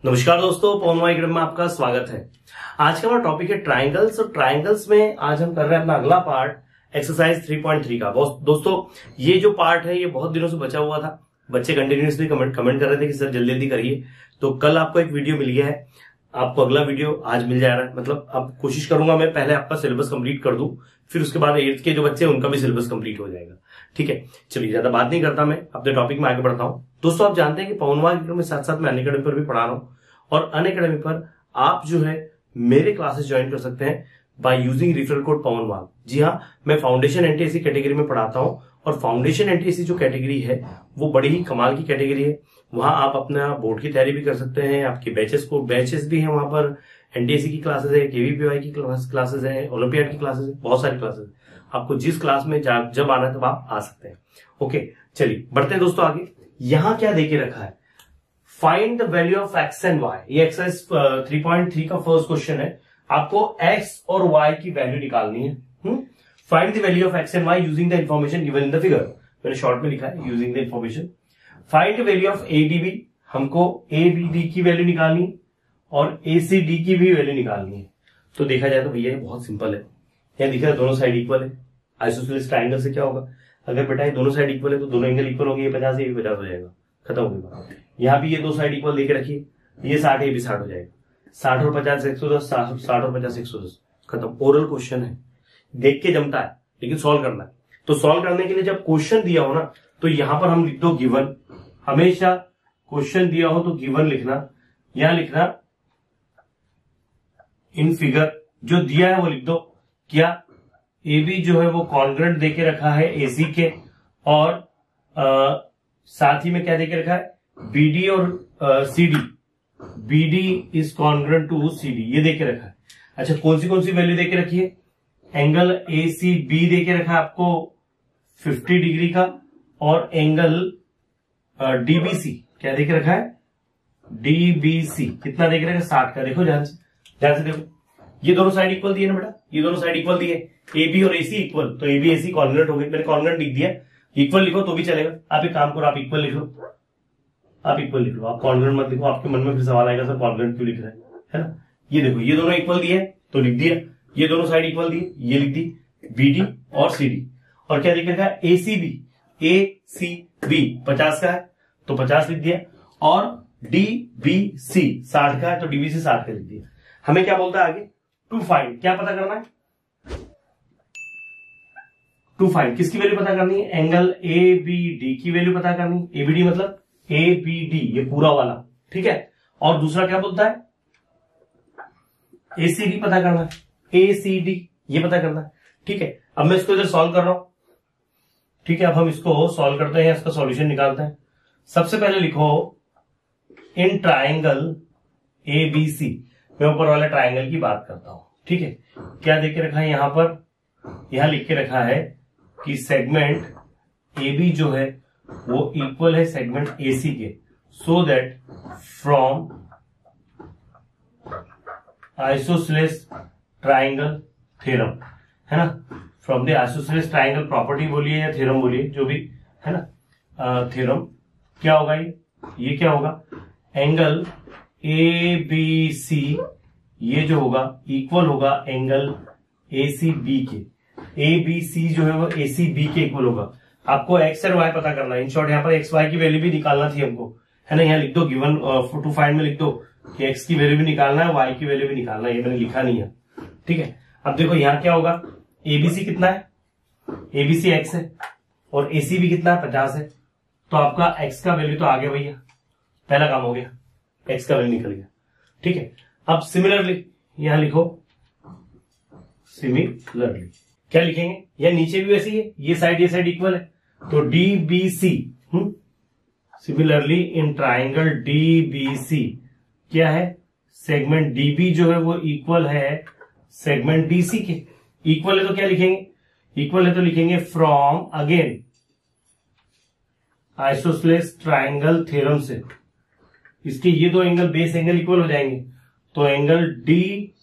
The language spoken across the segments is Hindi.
नमस्कार दोस्तों, पवन वाइग्राम में आपका स्वागत है। आज का हमारा टॉपिक है ट्राइंगल्स और ट्राइंगल्स में आज हम कर रहे हैं अपना अगला पार्ट एक्सरसाइज 3.3 का। दोस्तों ये जो पार्ट है ये बहुत दिनों से बचा हुआ था। बच्चे कंटिन्यूसली कमेंट कर रहे थे कि सर जल्दी जल्दी करिए, तो कल आपको एक वीडियो मिल गया है, आपको अगला वीडियो आज मिल जा रहा है। मतलब अब कोशिश करूंगा मैं पहले आपका सिलेबस कंप्लीट कर दूं, फिर उसके बाद 8th के जो बच्चे हैं उनका भी सिलेबस कंप्लीट हो जाएगा। ठीक है, चलिए ज्यादा बात नहीं करता, मैं अपने टॉपिक में आगे बढ़ता हूं। दोस्तों आप जानते हैं कि पवन वाइग्राम में साथ साथ मैं अनअकैडमी पर भी पढ़ा रहा हूं, और अनअकैडमी पर आप जो है मेरे क्लासेस ज्वाइन कर सकते हैं by using referral code Pawan Wagh. जी हाँ, मैं फाउंडेशन एनटीएससी कैटेगरी में पढ़ाता हूं, और फाउंडेशन एनटीएससी जो कैटेगरी है वो बड़ी ही कमाल की कैटेगरी है। वहां आप अपना बोर्ड की तैयारी भी कर सकते हैं, आपके बैचेस भी हैं वहां पर। एनटीएससी की क्लासेस है, केवीपीवाई की क्लासेस है, ओलंपियाड की क्लासेस है, बहुत सारी क्लासेस। आपको जिस क्लास में जब आना है तब आप आ सकते हैं। ओके, चलिए बढ़ते हैं दोस्तों आगे। यहां क्या देके रखा है, find the value of x and y. ये एक्सरसाइज 3.3 का फर्स्ट क्वेश्चन है। आपको एक्स और वाई की वैल्यू निकालनी है। Find the value of x and y using the information given in the figure. मैंने शॉर्ट में लिखा है using the information. Find the value of ADB, हमको एबीडी की वैल्यू निकालनी और एसीडी की भी वैल्यू निकालनी है। तो देखा जाए तो भैया ये बहुत सिंपल है। यहाँ दिख रहा है दोनों साइड इक्वल है। आइसोसेलेस ट्राइंगल से क्या होगा, अगर बेटा ये दोनों साइड इक्वल है तो दोनों एंगल इक्वल होंगे, ये 50 ये भी 50 हो जाएगा, खत्म हो गया। यहाँ भी ये दो साइड इक्वल देके रखिए, ये 60 ये भी 60 हो जाएगा। 60 और 50 110, 60 और 50 110, खत्म। ओरल क्वेश्चन है, देख के जमता है लेकिन सॉल्व करना है। तो सॉल्व करने के लिए जब क्वेश्चन दिया हो ना तो यहां पर हम लिख दो गिवन। हमेशा क्वेश्चन दिया हो तो गिवन लिखना, यहां लिखना इन फिगर, जो दिया है वो लिख दो। क्या ए बी जो है वो कॉन्ग्रेंट देके रखा है एसी के, और साथ ही में क्या देके रखा है बीडी और CD. BD is congruent to CD, ये देके रखा है। अच्छा, कौन सी वैल्यू देके रखी है, एंगल ए सी बी देके रखा है आपको 50 डिग्री का, और एंगल डीबीसी क्या देके रखा है, डीबीसी कितना देके रखा है 60 का। देखो ध्यान से देखो, ये दोनों साइड इक्वल दिए ना बेटा, ये दोनों साइड इक्वल दिए, ए बी और एसी इक्वल, तो ए बी एसी कॉन्ग्रेंट हो गए। मैंने कॉन्ग्रेंट लिख दिया, इक्वल लिखो तो भी चलेगा। आप एक काम करो, आप इक्वल लिख लो, आप इक्वल लिख लो, आप कॉन्ग्रेंट मत लिखो। आपके मन में फिर सवाल आएगा सर कॉन्ग्रेंट क्यों लिख रहे हैं, है ना। ये देखो, ये दोनों इक्वल दिए तो लिख दिया, ये दोनों साइड इक्वल दिए, ये लिख दी बीडी और सीडी। और क्या लिख रखा है एसीबी, ए सी बी 50 का है तो 50 लिख दिया, और डीबीसी 60 का है तो डीबीसी 60 का लिख दिया। हमें क्या बोलता है आगे, टू फाइंड, क्या पता करना है, टू फाइंड किसकी वैल्यू पता करनी है, एंगल ए बी डी की वैल्यू पता करनी है। एबीडी मतलब ए बी डी, ये पूरा वाला, ठीक है। और दूसरा क्या बोलता है, एसीडी पता करना है, एसीडी ये पता करना है, ठीक है। अब मैं इसको इधर सॉल्व कर रहा हूं, ठीक है। अब हम इसको सॉल्व करते हैं, इसका सॉल्यूशन निकालते हैं। सबसे पहले लिखो in triangle A B C, मैं ऊपर वाले ट्राइंगल की बात करता हूं, ठीक है। क्या देख के रखा है यहां पर, यहां लिख के रखा है कि सेगमेंट ए बी जो है वो इक्वल है सेगमेंट एसी के, so that from isosceles triangle theorem, है ना, from the isosceles triangle property बोलिए या थ्योरम बोलिए, जो भी है ना, थ्योरम क्या होगा, ये क्या होगा, एंगल ए बी सी ये जो होगा इक्वल होगा एंगल ए सी बी के। ए बी सी जो है वो ए सी बी के इक्वल होगा। आपको एक्स और वाई पता करना है। इन शॉर्ट यहाँ पर एक्स वाई की वैल्यू भी निकालना थी हमको, है ना। यहाँ लिख दो गिवन टू फाइंड में लिख दो कि एक्स की वैल्यू भी निकालना है, वाई की वैल्यू भी निकालना है। ये मैंने लिखा नहीं है, ठीक है। अब देखो यहाँ क्या होगा, एबीसी कितना है, एबीसी एक्स है, और एसी भी कितना है 50 है, तो आपका एक्स का वैल्यू तो आ गया भैया, पहला काम हो गया, एक्स का वैल्यू निकल गया, ठीक है। अब सिमिलरली यहां लिखो, सिमिलरली क्या लिखेंगे, यह नीचे भी वैसी है, ये साइड इक्वल है, तो DBC. Similarly in triangle DBC क्या है, सेगमेंट डीबी जो है वो इक्वल है सेगमेंट डीसी के। इक्वल है तो क्या लिखेंगे, इक्वल है तो लिखेंगे from again isosceles triangle theorem से इसके ये दो एंगल बेस एंगल इक्वल हो जाएंगे, तो angle D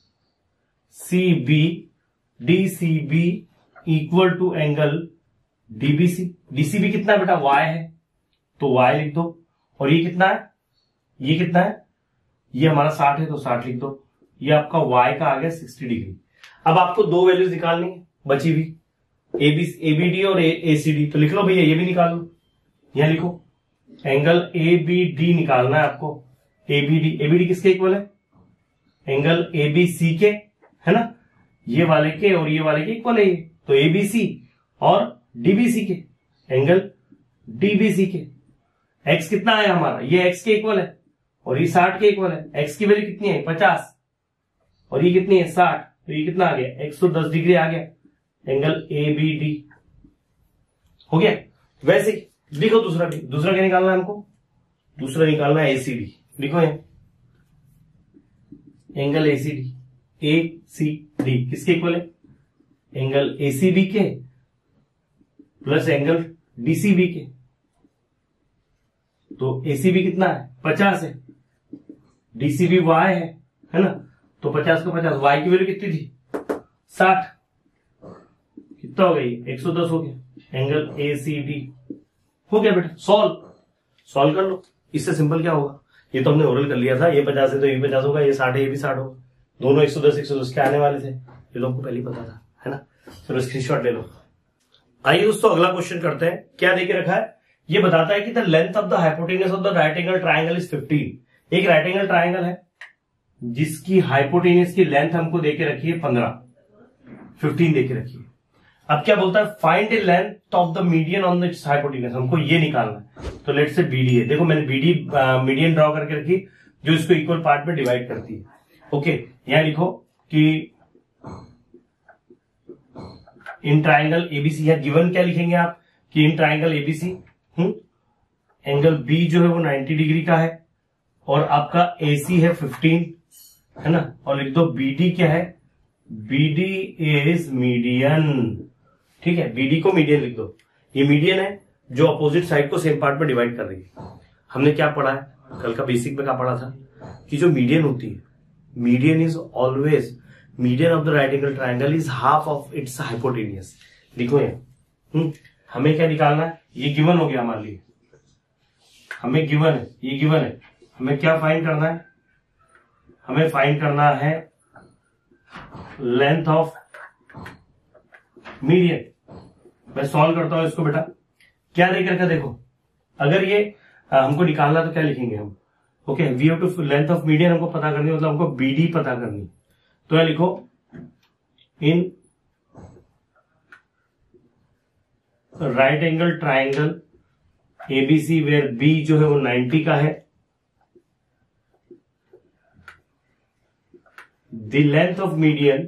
C B equal to angle DBC. DCB कितना है बेटा, वाई है, तो वाई लिख दो। और ये कितना है, ये कितना है, ये हमारा 60 है तो 60 लिख दो। ये आपका y का आ गया 60 डिग्री। अब आपको दो वैल्यूज निकालनी है बची हुई, एबीडी और एसीडी। तो लिख लो भैया, ये भी निकाल लो, यहां लिखो एंगल एबीडी निकालना है आपको। एबीडी किसके इक्वल है? एंगल एबीसी के, है ना, ये वाले के और ये वाले के इक्वल है ये, तो एबीसी और डीबीसी के, एंगल डीबीसी के। एक्स कितना है हमारा? ये एक्स के इक्वल है और ये 60 के इक्वल है। एक्स की वैल्यू कितनी है? 50 और ये कितनी है? 60। तो ये कितना आ गया? 110 डिग्री आ गया एंगल एबीडी। हो गया। वैसे लिखो दूसरा भी। दूसरा क्या निकालना है हमको? दूसरा निकालना है एसीडी। लिखो है एंगल एसीडी। एसीडी किसके इक्वल है? एंगल एसीबी के प्लस एंगल डीसीबी के। तो एसीबी कितना है? 50 है, डीसीबी वाई है ना, तो 50 का 50, वाई की वैल्यू कितनी थी? 60। कितना हो गई? 110 हो गया एंगल एसीडी। हो गया बेटा, सॉल्व कर लो। इससे सिंपल क्या होगा? ये तो हमने ओरल कर लिया था, ये 50 है तो ये 50 होगा, ये 60 है ये भी 60 होगा, दोनों 110 के आने वाले थे, ये लोग को पहले ही पता था, है ना। चलो स्क्रीनशॉट ले लो। आइए दोस्तों अगला क्वेश्चन करते हैं। क्या देके रखा है? ये बताता है कि the length of the hypotenuse of the right angle triangle is 15। एक राइट एंगल ट्राइंगल है जिसकी हाइपोटेन्यूज की लेंथ हमको देके रखी है 15 देके रखी है। अब क्या बोलता है? Find the length of the median on the hypotenuse. हमको ये निकालना है। तो लेट्स से बीडी है, देखो मैंने बीडी मीडियन ड्रॉ करके रखी जो इसको इक्वल पार्ट में डिवाइड करती है। ओके, यहां लिखो कि इन ट्राइंगल एबीसी, या गिवन क्या लिखेंगे आप कि in triangle ABC angle B जो है वो 90 डिग्री का है और आपका एसी है 15, है ना, और लिख दो बीडी क्या है? BD is median. ठीक है, बीडी को मीडियन लिख दो। ये मीडियन है जो अपोजिट साइड को सेम पार्ट में डिवाइड कर रही है। हमने क्या पढ़ा है कल का बेसिक में? क्या पढ़ा था कि जो मीडियन होती है, median is always, median of the right angle triangle is half of its hypotenuse. लिखो ये। हमें क्या निकालना है? ये गिवन हो गया हमारे लिए, हमें गिवन है, ये गिवन है। हमें क्या फाइंड करना है? हमें फाइंड करना है लेंथ ऑफ मीडियन। मैं सॉल्व करता हूं इसको बेटा। क्या देख रखा? देखो, अगर ये हमको निकालना तो क्या लिखेंगे हम? Okay, we have to length of median हमको पता करनी, मतलब हमको बीडी पता करनी। तो यह लिखो in right angle triangle ABC where B जो है वो 90 का है, the length of median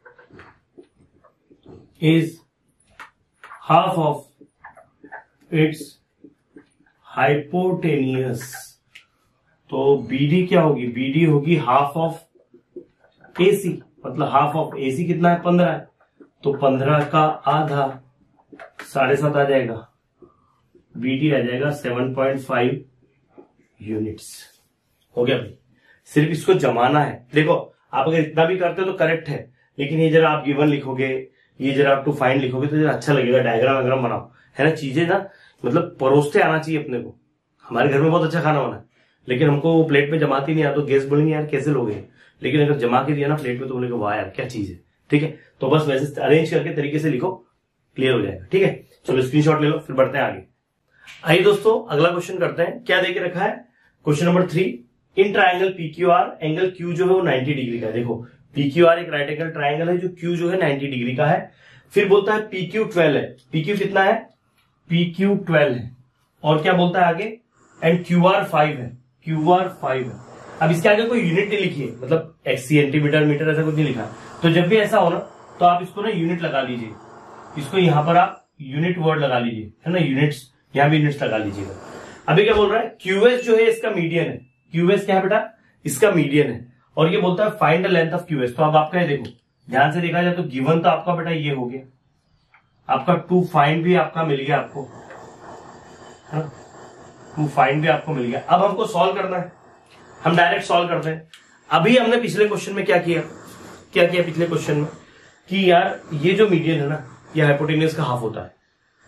is half of its hypotenuse. तो बीडी क्या होगी? बीडी होगी हाफ ऑफ एसी, मतलब हाफ ऑफ एसी कितना है? 15 है, तो 15 का आधा 7.5 आ जाएगा, बीडी आ जाएगा 7.5 यूनिट्स। हो गया भाई, सिर्फ इसको जमाना है। देखो आप अगर इतना भी करते हो तो करेक्ट है, लेकिन ये जरा आप गिवन लिखोगे, ये जरा आप टू फाइंड लिखोगे तो जरा अच्छा लगेगा। डायग्राम वगैरह बनाओ, है ना, चीजें ना मतलब परोसते आना चाहिए अपने को। हमारे घर में बहुत अच्छा खाना बना है, लेकिन हमको वो प्लेट में जमाती नहीं आ, तो गेस्ट बोलेंगे यार कैसे लोग हैं, लेकिन अगर जमा के दिया ना प्लेट में तो बोलेंगे वाह यार क्या चीज है। ठीक है, तो बस वैसे अरेंज करके तरीके से लिखो, क्लियर हो जाएगा। ठीक है, चलो स्क्रीनशॉट ले लो, फिर बढ़ते हैं आगे। आइए दोस्तों अगला क्वेश्चन करते हैं। क्या देके रखा है? Question number 3, in triangle PQR angle Q जो है वो 90 डिग्री का है। देखो पीक्यूआर एक राइट एंगल ट्राइंगल है जो क्यू जो है 90 डिग्री का है। फिर बोलता है पीक्यू 12 है। पीक्यू कितना है? पीक्यू 12 है। और क्या बोलता है आगे? एंड क्यूआर 5 है। क्यूआर 5 है। अब इसके आगे कोई यूनिट नहीं लिखी है, मतलब एक्सी सेंटीमीटर मीटर ऐसा कुछ नहीं लिखा। तो जब भी ऐसा हो ना तो आप इसको ना यूनिट लगा लीजिए, इसको यहां पर आप यूनिट वर्ड लगा लीजिए, है ना, यूनिट्स, यहां भी यूनिट्स लगा लीजिएगा। अभी क्या बोल रहा है? क्यूएस जो है इसका मीडियन है। क्यूएस क्या है बेटा? इसका मीडियन है। और ये बोलता है find the length of QS. तो अब आपका ये देखो, ध्यान से देखा जाए तो गिवन तो आपका बेटा ये हो गया, आपका टू फाइंड भी आपका मिल गया आपको, है ना, टू फाइंड भी आपको मिल गया। अब हमको सॉल्व करना है, हम डायरेक्ट सॉल्व करते हैं। अभी हमने पिछले क्वेश्चन में क्या किया पिछले क्वेश्चन में कि यार ये जो मीडियन है ना ये हाइपोटेन्यूज का हाफ होता है।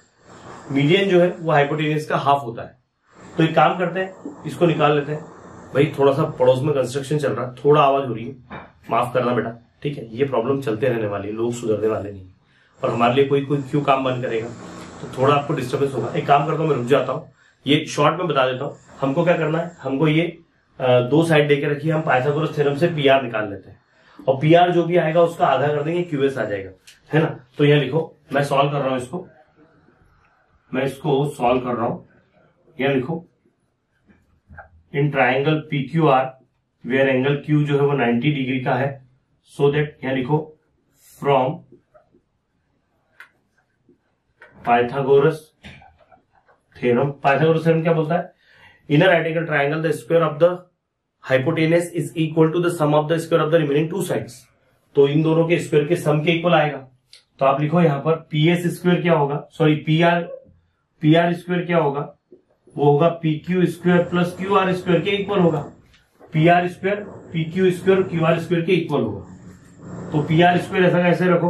मीडियन जो है वो हाइपोटेन्यूज का हाफ होता है। तो एक काम करते हैं, इसको निकाल लेते हैं। भाई थोड़ा सा पड़ोस में कंस्ट्रक्शन चल रहा है, थोड़ा आवाज हो रही है, माफ करना बेटा, ठीक है। ये प्रॉब्लम चलते रहने वाली है, लोग सुधरने वाले नहीं, और हमारे लिए कोई कोई क्यों काम बंद करेगा, तो थोड़ा आपको डिस्टर्बेंस होगा। एक काम करता हूँ, मैं रुक जाता हूँ, ये शॉर्ट में बता देता हूँ। हमको क्या करना है, हमको ये दो साइड देके रखिए, हम पाइथागोरस थ्योरम से पीआर निकाल लेते हैं, और पीआर जो भी आएगा उसका आधा कर देंगे, क्यूएस आ जाएगा, है ना। तो यहाँ लिखो, मैं सॉल्व कर रहा हूं इसको, मैं इसको सॉल्व कर रहा हूं। यहाँ लिखो, in triangle P Q R where angle Q जो है वो 90 डिग्री का है, सो दैट यहाँ लिखो from Pythagoras theorem. Pythagoras theorem क्या बोलता है, in a right angle triangle the square of the hypotenuse is equal to the sum of the square of the remaining two sides. तो इन दोनों के स्क्वायर के सम के इक्वल आएगा। तो आप लिखो यहां पर पी एस स्क्वायर क्या होगा, सॉरी पी आर स्क्वायर क्या होगा, वो होगा P Q square plus Q R square के इक्वल होगा। P R square P Q square Q R square के इक्वल होगा। तो पी आर स्क्वायर ऐसा कैसे रखो,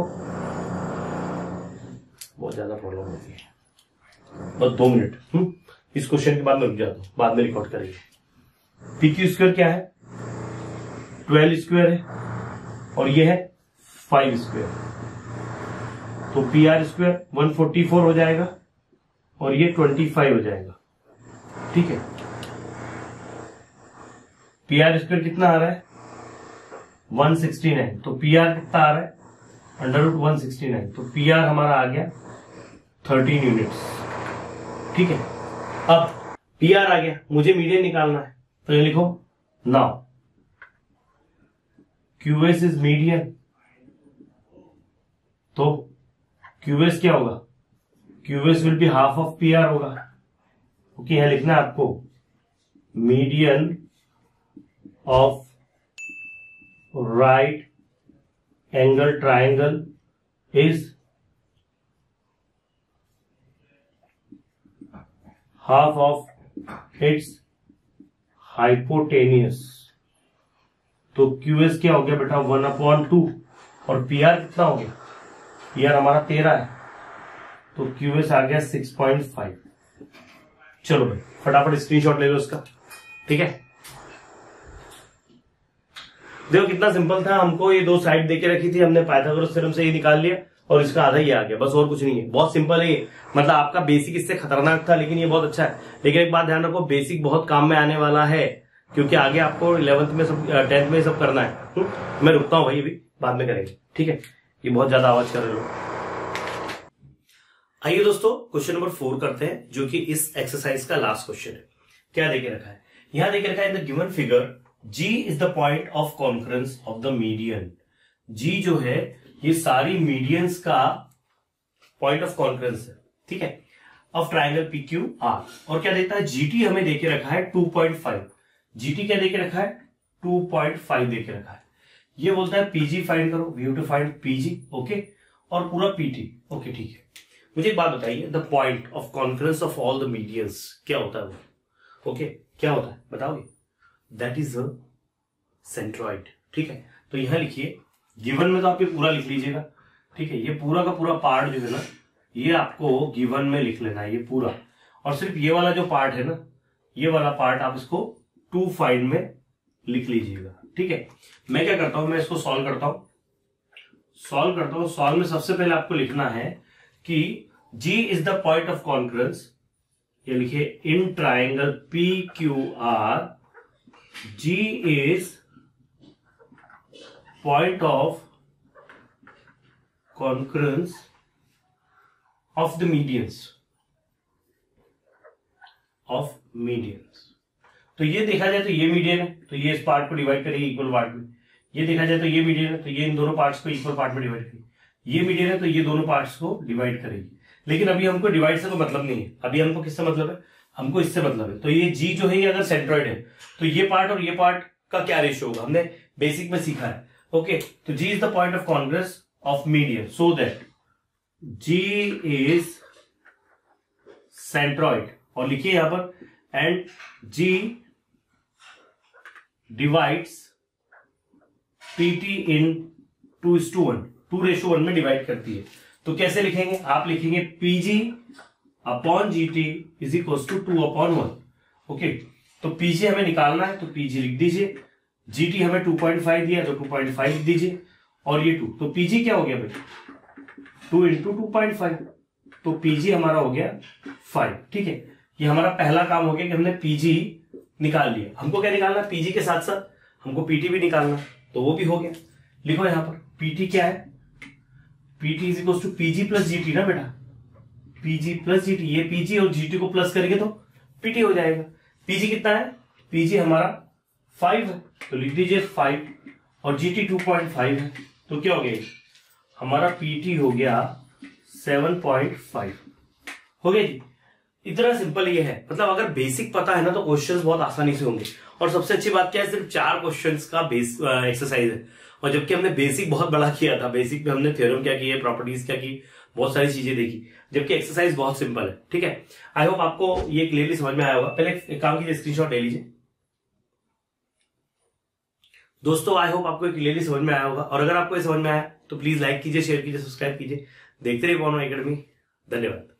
बहुत ज्यादा प्रॉब्लम होती है, बस 2 मिनट। इस क्वेश्चन के बाद मैं रुक जाता हूं, बाद में रिकॉर्ड करेंगे। पी क्यू स्क्वायर क्या है, 12 स्क्वायर है, और ये है 5 स्क्वायर। तो पी आर स्क्वायर 144 हो जाएगा, और ये 25 हो जाएगा, ठीक है। पी आर स्क्वायर कितना आ रहा है, 169। तो पी आर कितना आ रहा है, √169। तो पी आर हमारा आ गया 13 यूनिट्स, ठीक है। अब पी आर आ गया, मुझे मीडियन निकालना है, तो ये लिखो नाउ क्यूएस इज मीडियन। तो क्यूएस क्या होगा, QS will be half of P R होगा। ओके, यहां लिखना है आपको median of right angle triangle is half of its hypotenuse. तो क्यूएस क्या हो गया बेटा, 1/2, और पीआर कितना हो गया, पीआर हमारा 13 है, तो क्यूएस आ गया 6.5। चलो भाई फटाफट स्क्रीनशॉट ले लो इसका, ठीक है। देखो कितना सिंपल था, हमको ये दो साइड देके रखी थी, हमने पाइथागोरस थ्योरम से ये निकाल लिया, और इसका आधा ही आ गया, बस और कुछ नहीं है। बहुत सिंपल है ये, मतलब आपका बेसिक इससे खतरनाक था, लेकिन ये बहुत अच्छा है। लेकिन एक बात ध्यान रखो, बेसिक बहुत काम में आने वाला है, क्योंकि आगे आपको 11th में सब 10th में सब करना है। मैं रुकता हूं भाई, अभी बाद में करेंगे, ठीक है। ये बहुत ज्यादा आवाज कर रहे लोग। आइए दोस्तों क्वेश्चन नंबर 4 करते हैं, जो कि इस एक्सरसाइज का लास्ट क्वेश्चन है। क्या देके रखा है, यहां देके रखा है in the given figure G is the point of concurrence of the median. G जो है ये सारी मीडियंस का पॉइंट ऑफ कॉन्करेंस है, ठीक है, ऑफ ट्राइंगल PQR। और क्या देता है, GT हमें देके रखा है 2.5। GT क्या देके रखा है, 2.5 देके रखा है। ये बोलता है PG फाइंड करो, we have to find PG, okay, और पूरा PT, ओके, ठीक है। मुझे एक बात बताइए, the point of concurrence of all the medians क्या होता है वो, ओके, क्या होता है बताओगे, दैट इज अ सेंट्रॉइड, ठीक है। तो यहां लिखिए, गिवन में तो आप ये पूरा लिख लीजिएगा, ठीक है। ये पूरा का पूरा पार्ट जो है ना, ये आपको गिवन में लिख लेना है, ये पूरा, और सिर्फ ये वाला जो पार्ट है ना, ये वाला पार्ट आप इसको टू फाइंड में लिख लीजिएगा, ठीक है। मैं क्या करता हूं, मैं इसको सॉल्व करता हूं। सॉल्व में सबसे पहले आपको लिखना है कि G is the point of concurrence, ये लिखिए in triangle PQR, G is point of concurrence of the medians, तो ये देखा जाए तो ये मीडियन है, तो ये इस पार्ट को डिवाइड करेगी इक्वल पार्ट में। ये देखा जाए तो ये मीडियन है, तो ये इन दोनों पार्ट्स को इक्वल पार्ट में डिवाइड करेगी। ये मीडियन है, तो ये दोनों पार्ट्स को डिवाइड करेगी। लेकिन अभी हमको डिवाइड से कोई मतलब नहीं है, अभी हमको किससे मतलब है, हमको इससे मतलब है। तो ये G जो है ये अगर सेंट्रॉइड है, तो ये पार्ट और ये पार्ट का क्या रेशियो होगा, हमने बेसिक में सीखा है, ओके। तो G is the point of concurrence of median, so that G is centroid, और लिखिए यहां पर, and G divides PT in 2:1, 2:1 में डिवाइड करती है। तो कैसे लिखेंगे, आप लिखेंगे PG upon GT is equal to 2/1, okay. तो पीजी हमें निकालना है, तो पीजी लिख दीजिए। जीटी हमें 2.5 दिया, तो 2.5 लिख दीजिए, और ये 2, तो पीजी क्या हो गया भाई, 2 इंटू 2.5, तो पीजी हमारा हो गया 5। ठीक है, ये हमारा पहला काम हो गया कि हमने पीजी निकाल लिया। हमको क्या निकालना, पीजी के साथ साथ हमको पीटी भी निकालना, तो वो भी हो गया। लिखो यहां पर पीटी क्या है, PT is equal to PG plus GT ना बेटा, पीजी प्लस जीटी, ये पीजी और जीटी को प्लस करेंगे तो पीटी हो जाएगा। पीजी कितना है, पीजी हमारा 5 है, तो लिख दीजिए 5, और जीटी 2.5 है, तो क्या हो गया हमारा पीटी हो गया 7.5 हो गया जी। इतना सिंपल ये है, मतलब अगर बेसिक पता है ना तो क्वेश्चंस बहुत आसानी से होंगे। और सबसे अच्छी बात क्या है, सिर्फ 4 क्वेश्चंस का बेस एक्सरसाइज है, और जबकि हमने बेसिक बहुत बड़ा किया था। बेसिक में हमने थ्योरम क्या किए, प्रॉपर्टीज क्या की, बहुत सारी चीजें देखी, जबकि एक्सरसाइज बहुत सिंपल है। ठीक है, आई होप आपको ये क्लियरली समझ में आया होगा। पहले एक काम कीजिए, स्क्रीनशॉट ले लीजिए दोस्तों। आई होप आपको क्लियरली समझ में आया होगा, और अगर आपको ये समझ में आया तो प्लीज लाइक कीजिए, शेयर कीजिए, सब्सक्राइब कीजिए। देखते रहिए पवन एकेडमी। धन्यवाद।